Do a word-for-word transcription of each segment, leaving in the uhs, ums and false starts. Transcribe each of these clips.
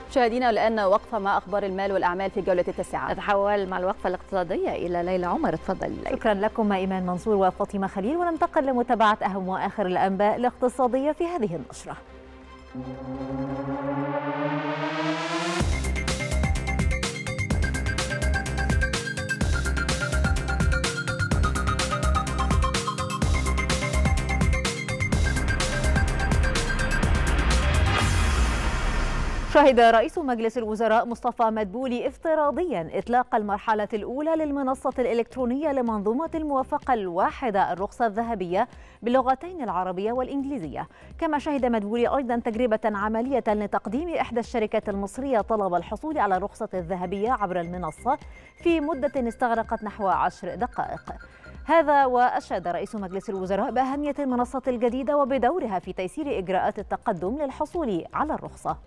مشاهدينا الآن وقفة مع أخبار المال والأعمال في جولة التاسعة. نتحول مع الوقفة الاقتصادية إلى ليلى عمر. تفضل ليلى. شكرا لكم إيمان منصور وفاطمة خليل، وننتقل لمتابعة أهم وآخر الأنباء الاقتصادية في هذه النشرة. شهد رئيس مجلس الوزراء مصطفى مدبولي افتراضيا إطلاق المرحلة الأولى للمنصة الإلكترونية لمنظومة الموافقة الواحدة الرخصة الذهبية باللغتين العربية والإنجليزية. كما شهد مدبولي أيضا تجربة عملية لتقديم إحدى الشركات المصرية طلب الحصول على الرخصة الذهبية عبر المنصة في مدة استغرقت نحو عشر دقائق. هذا وأشاد رئيس مجلس الوزراء بأهمية المنصة الجديدة وبدورها في تيسير إجراءات التقدم للحصول على الرخصة.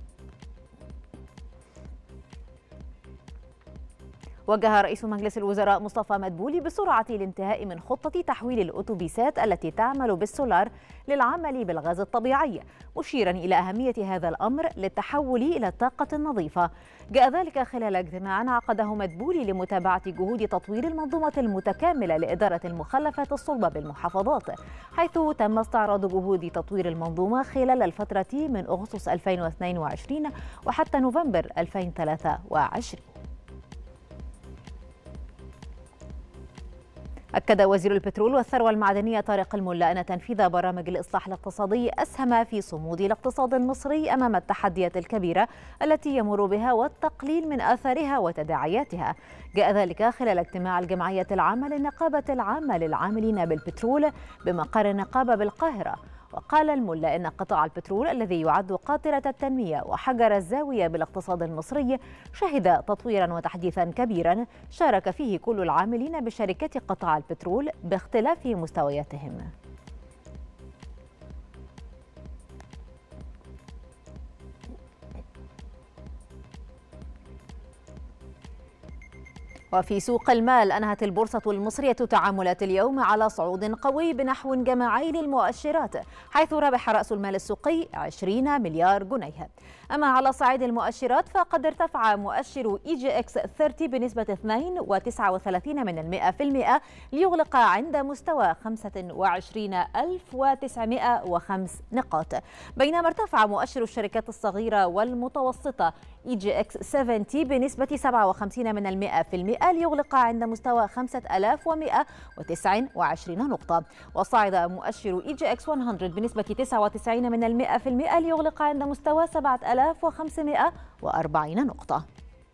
وجه رئيس مجلس الوزراء مصطفى مدبولي بسرعة الانتهاء من خطة تحويل الأتوبيسات التي تعمل بالسولار للعمل بالغاز الطبيعي، مشيرا إلى أهمية هذا الأمر للتحول إلى الطاقة النظيفة. جاء ذلك خلال اجتماع عقده مدبولي لمتابعة جهود تطوير المنظومة المتكاملة لإدارة المخلفات الصلبة بالمحافظات، حيث تم استعراض جهود تطوير المنظومة خلال الفترة من أغسطس ألفين واثنين وعشرين وحتى نوفمبر ألفين وثلاثة وعشرين. أكد وزير البترول والثروة المعدنية طارق الملا أن تنفيذ برامج الإصلاح الاقتصادي أسهم في صمود الاقتصاد المصري أمام التحديات الكبيرة التي يمر بها والتقليل من آثارها وتداعياتها. جاء ذلك خلال اجتماع الجمعية العامة للنقابة العامة للعاملين بالبترول بمقر النقابة بالقاهرة. وقال الملا إن قطاع البترول الذي يعد قاطرة التنمية وحجر الزاوية بالاقتصاد المصري شهد تطويرا وتحديثا كبيرا شارك فيه كل العاملين بشركات قطاع البترول باختلاف مستوياتهم. وفي سوق المال أنهت البورصة المصرية تعاملات اليوم على صعود قوي بنحو جماعي للمؤشرات، حيث ربح رأس المال السوقي عشرين مليار جنيه. أما على صعيد المؤشرات فقد ارتفع مؤشر إي جي إكس ثلاثين بنسبة اثنين فاصلة تسعة وثلاثين من المئة في المئة ليغلق عند مستوى خمسة وعشرين ألف وتسعمئة وخمس نقاط، بينما ارتفع مؤشر الشركات الصغيرة والمتوسطة إي جي إكس سبعين بنسبة سبعة وخمسين من المئة في المئة ليغلق عند مستوى خمسة آلاف ومئة وتسعة وعشرين نقطة. وصعد مؤشر إي جي إكس مئة بنسبة تسعة وتسعين من المئة في المئة ليغلق عند مستوى سبعة آلاف وخمسمئة وأربعين نقطة.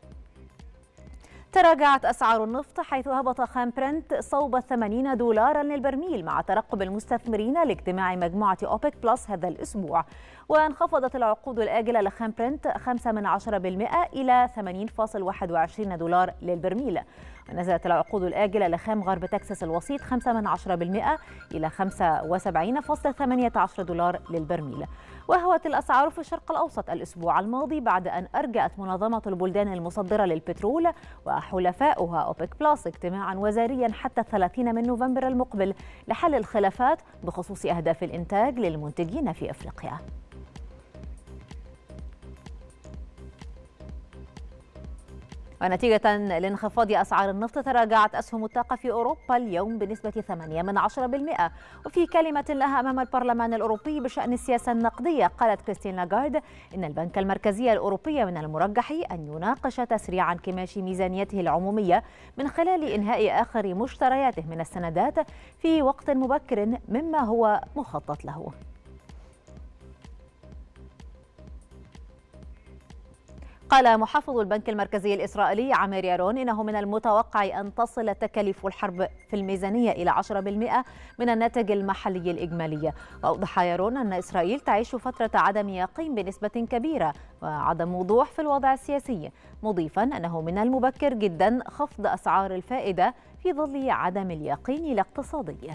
تراجعت أسعار النفط حيث هبط خام برنت صوب ثمانين دولارا للبرميل مع ترقب المستثمرين لاجتماع مجموعة أوبك بلس هذا الأسبوع. وانخفضت العقود الآجلة لخام برنت خمسة من عشرة بالمئة إلى ثمانين فاصلة واحد وعشرين دولار للبرميل. ونزلت العقود الآجلة لخام غرب تكساس الوسيط خمسة من عشرة بالمئة إلى خمسة وسبعين فاصلة ثمانية عشر دولار للبرميل. وهوت الأسعار في الشرق الأوسط الأسبوع الماضي بعد أن أرجأت منظمة البلدان المصدرة للبترول وحلفاؤها أوبك بلس اجتماعا وزاريا حتى الثلاثين من نوفمبر المقبل لحل الخلافات بخصوص أهداف الإنتاج للمنتجين في أفريقيا. ونتيجة لانخفاض أسعار النفط تراجعت أسهم الطاقة في أوروبا اليوم بنسبة ثمانية من عشرة بالمئة. وفي كلمة لها أمام البرلمان الأوروبي بشأن السياسة النقدية قالت كريستين لاغارد إن البنك المركزي الأوروبي من المرجح أن يناقش تسريع انكماش ميزانيته العمومية من خلال إنهاء آخر مشترياته من السندات في وقت مبكر مما هو مخطط له. قال محافظ البنك المركزي الإسرائيلي عامر يارون إنه من المتوقع أن تصل تكاليف الحرب في الميزانية إلى عشرة بالمئة من الناتج المحلي الإجمالي. وأوضح يارون أن إسرائيل تعيش فترة عدم يقين بنسبة كبيرة وعدم وضوح في الوضع السياسي، مضيفا أنه من المبكر جدا خفض أسعار الفائدة في ظل عدم اليقين الاقتصادي.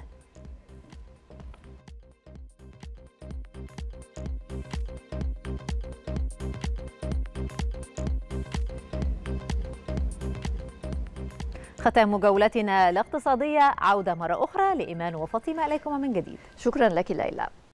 ختام جولتنا الاقتصادية، عودة مرة أخرى لإيمان وفاطمة إليكم من جديد. شكرا لك ليلى.